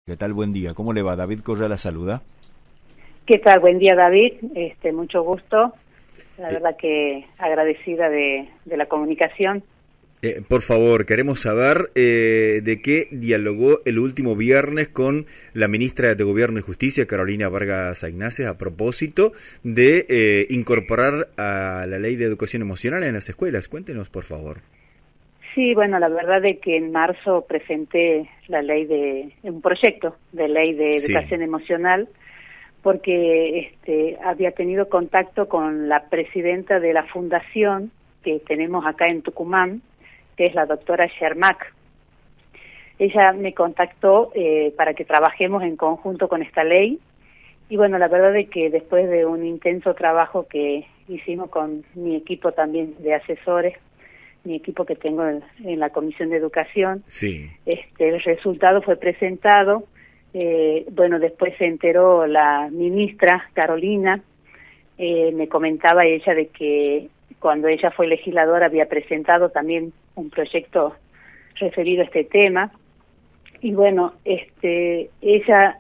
¿Qué tal? Buen día. ¿Cómo le va? David Correa la saluda. ¿Qué tal? Buen día, David. Mucho gusto. La Eh, verdad que agradecida de la comunicación. por favor, queremos saber de qué dialogó el último viernes con la ministra de Gobierno y Justicia, Carolina Vargas Ignaces, a propósito de incorporar a la Ley de Educación Emocional en las escuelas. Cuéntenos, por favor. Sí, bueno, la verdad de que en marzo presenté un proyecto de ley de Sí, educación emocional porque había tenido contacto con la presidenta de la fundación que tenemos acá en Tucumán, que es la doctora Shermak. Ella me contactó para que trabajemos en conjunto con esta ley y bueno, la verdad es que después de un intenso trabajo que hicimos con mi equipo también de asesores, mi equipo que tengo en la Comisión de Educación, sí. el resultado fue presentado. Bueno, después se enteró la ministra Carolina, me comentaba ella de que cuando ella fue legisladora había presentado también un proyecto referido a este tema. Y bueno, ella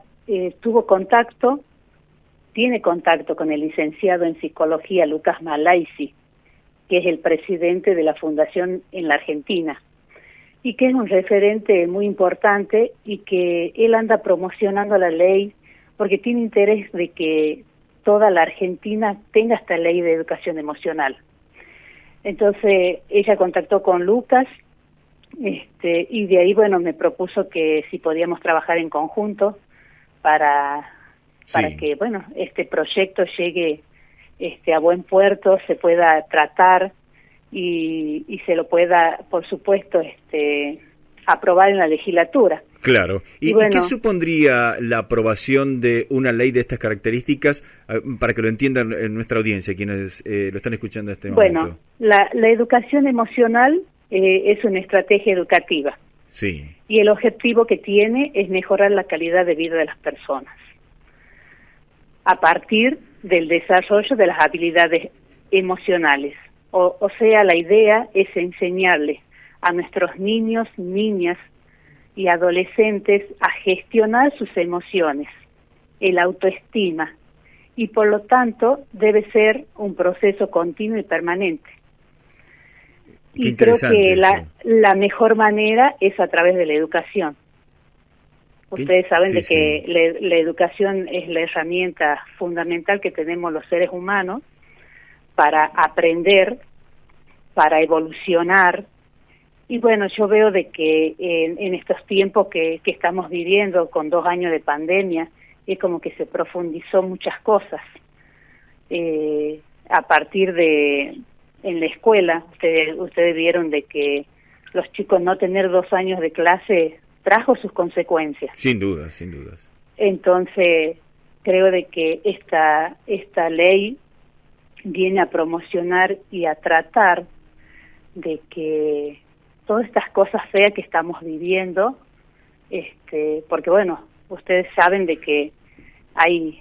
tiene contacto con el licenciado en psicología Lucas Malaisi, que es el presidente de la fundación en la Argentina, y que es un referente muy importante y que él anda promocionando la ley porque tiene interés de que toda la Argentina tenga esta ley de educación emocional. Entonces ella contactó con Lucas, y de ahí, bueno, me propuso que si podíamos trabajar en conjunto para Sí. que, bueno, este proyecto llegue a buen puerto, se pueda tratar y se lo pueda, por supuesto, aprobar en la legislatura. Claro. Y ¿Y qué bueno, supondría la aprobación de una ley de estas características para que lo entiendan en nuestra audiencia, quienes lo están escuchando en este bueno, momento? la educación emocional es una estrategia educativa Sí, y el objetivo que tiene es mejorar la calidad de vida de las personas a partir del desarrollo de las habilidades emocionales. O sea, la idea es enseñarle a nuestros niños, niñas y adolescentes a gestionar sus emociones, el autoestima, y por lo tanto debe ser un proceso continuo y permanente. qué Y creo interesante que eso. la mejor manera es a través de la educación. Ustedes saben Sí, de sí, que la educación es la herramienta fundamental que tenemos los seres humanos para aprender, para evolucionar. Y bueno, yo veo de que en estos tiempos que estamos viviendo con 2 años de pandemia, es como que se profundizó muchas cosas. A partir en la escuela, ustedes vieron de que los chicos no tener 2 años de clase trajo sus consecuencias. sin dudas, sin dudas. Entonces, creo de que esta ley viene a promocionar y a tratar de que todas estas cosas feas que estamos viviendo, porque bueno, ustedes saben de que hay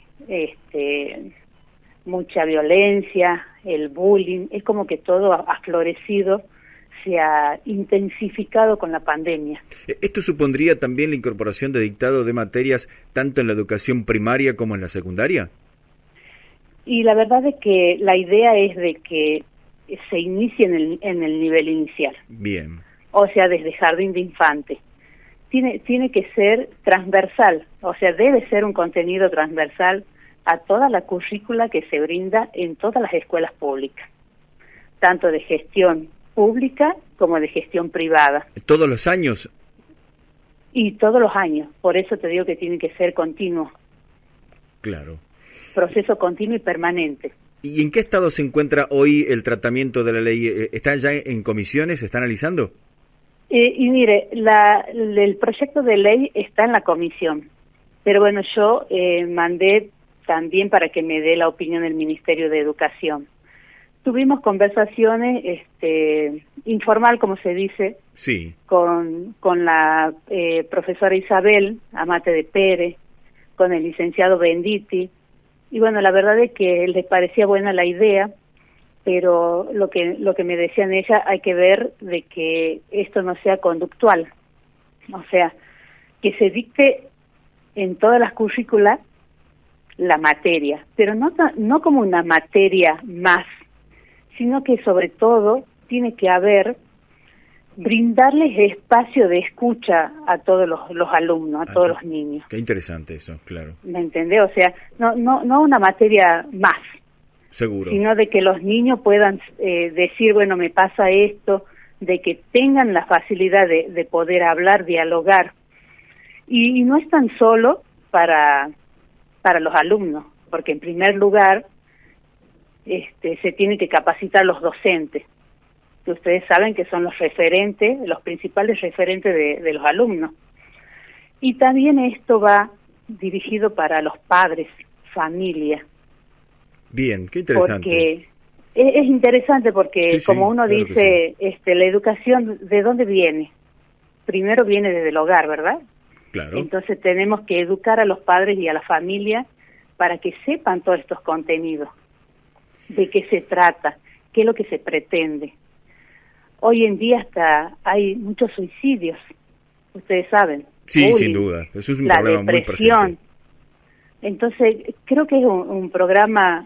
mucha violencia, el bullying, es como que todo ha florecido, se ha intensificado con la pandemia. ¿Esto supondría también la incorporación de dictado de materias tanto en la educación primaria como en la secundaria? Y la verdad es que la idea es de que se inicie en el nivel inicial, Bien. o sea, desde jardín de infante. Tiene que ser transversal, o sea, debe ser un contenido transversal a toda la currícula que se brinda en todas las escuelas públicas, tanto de gestión pública como de gestión privada, ¿Todos los años? y todos los años. Por eso te digo que tiene que ser continuo, Claro. proceso continuo y permanente. ¿Y en qué estado se encuentra hoy el tratamiento de la ley? ¿Está ya en comisiones? ¿Se está analizando? Y mire, el proyecto de ley está en la comisión, pero bueno, yo mandé también para que me dé la opinión del Ministerio de Educación. Tuvimos conversaciones informal, como se dice, Sí. con la profesora Isabel Amate de Pérez, con el licenciado Benditi, y bueno, la verdad es que les parecía buena la idea, pero lo que me decían ella, hay que ver de que esto no sea conductual, o sea, que se dicte en todas las currículas la materia, pero no como una materia más, sino que sobre todo tiene que haber, brindarles espacio de escucha a todos los alumnos, a todos los niños. Qué interesante eso, claro. ¿Me entendés? O sea, no una materia más. Seguro. Sino de que los niños puedan decir, bueno, me pasa esto, de que tengan la facilidad de poder hablar, dialogar. Y no es tan solo para los alumnos, porque en primer lugar se tienen que capacitar los docentes, que ustedes saben que son los referentes, los principales referentes de los alumnos. Y también esto va dirigido para los padres, familia. Bien, qué interesante. Porque es interesante porque, sí, como uno claro dice, sí. La educación, ¿de dónde viene? Primero viene desde el hogar, ¿verdad? Claro. Entonces tenemos que educar a los padres y a la familia para que sepan todos estos contenidos, de qué se trata, qué es lo que se pretende. Hoy en día hasta hay muchos suicidios, ustedes saben. Sí, bullying, sin duda, eso es un problema muy presente. Entonces, creo que es un programa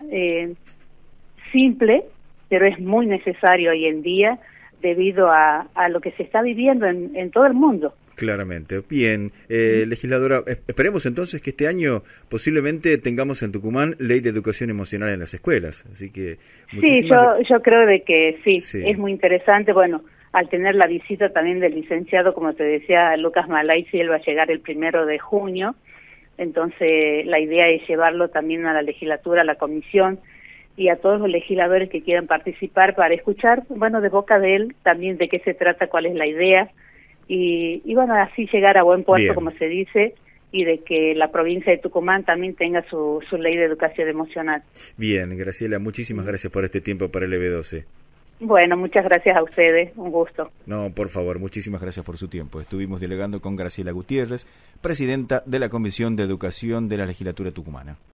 simple, pero es muy necesario hoy en día debido a lo que se está viviendo en todo el mundo. Claramente. Bien, legisladora, esperemos entonces que este año posiblemente tengamos en Tucumán ley de educación emocional en las escuelas. Así que sí, yo creo de que sí, es muy interesante. Bueno, al tener la visita también del licenciado, como te decía, Lucas Malaysi, él va a llegar el 1 de junio. Entonces, la idea es llevarlo también a la legislatura, a la comisión y a todos los legisladores que quieran participar para escuchar, bueno, de boca de él también de qué se trata, cuál es la idea y bueno, así llegar a buen puerto, bien, como se dice, y de que la provincia de Tucumán también tenga su ley de educación emocional. Bien, Graciela, muchísimas gracias por este tiempo para el EB12. Bueno, muchas gracias a ustedes, un gusto. No, por favor, muchísimas gracias por su tiempo. Estuvimos dialogando con Graciela Gutiérrez, presidenta de la Comisión de Educación de la Legislatura Tucumana.